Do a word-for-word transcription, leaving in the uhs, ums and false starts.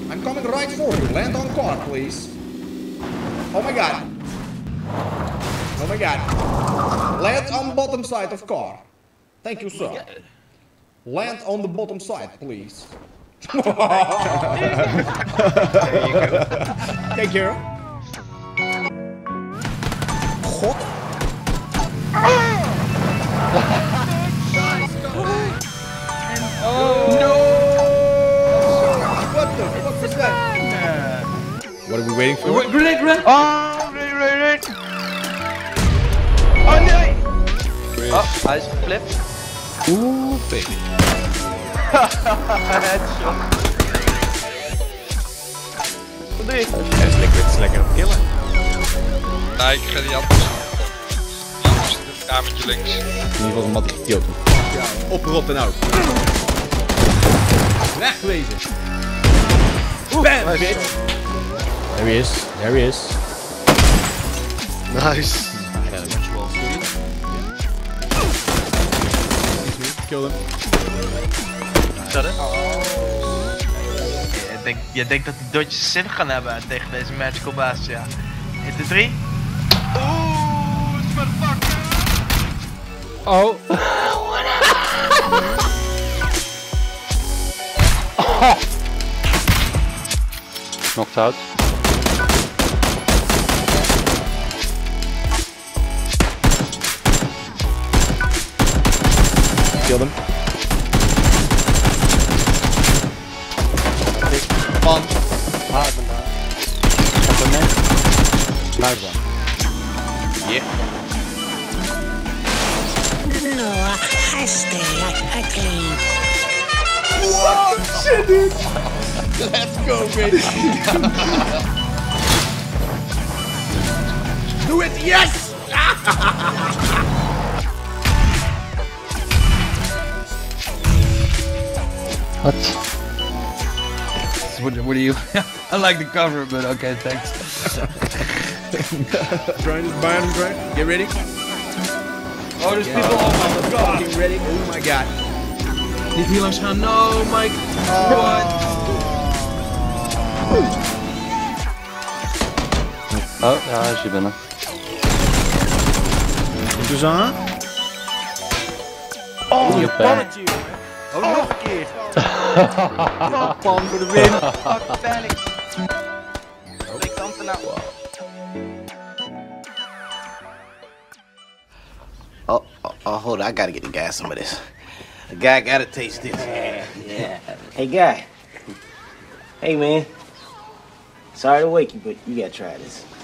I'm coming right for you. Land on car, please. Oh my god. Oh my god. Land on bottom side of car. Thank you, sir. Land on the bottom side, please. There you go. Thank you. God. Oh no! What the fuck was that? What are we waiting for? Wait, grenade, grenade! Oh, grenade, grenade! Oh no! Oh, hij is geflipt. Oeh, baby. Headshot. Wat doe je? AssLiquid is lekker op killen. Nee, ik ga die anders. Anders zit het kamertje links. In ieder geval een mat gekillt. Ja, oprot en out. Wegwezen. Bam, bitch. There he is. There he is. Nice. Kill hem. Is dat het? Je denkt, je denkt dat die dodges zin gaan hebben tegen deze magical baas, ja. Hit de drie. Oeh, motherfucker. Oh. Oh. Knocked out. Killed him. One. Hard man. Compliment. Nice one. Yeah. No, I stay like I clean. Wow, shit, dude. Let's go, baby. Do it, yes! What? What, what do you... I like the cover, but okay, thanks. Trying to buy him, right? Get ready. Oh, there's people. Oh my god. Get ready. Oh my god. Niet hier langs gaan. No, Mike. Oh. What? Oh, ja, hij is hier binnen. Komt dus aan. Oh, je Pannetje, jongen. Oh, nog een keer. Pan voor de win. Fuck, panic. Twee kanten nou. Oh, oh, oh, hold on. I gotta get the guy some of this. The guy gotta taste this. Yeah, yeah. Hey, guy. Hey, man. Sorry to wake you, but you gotta try this.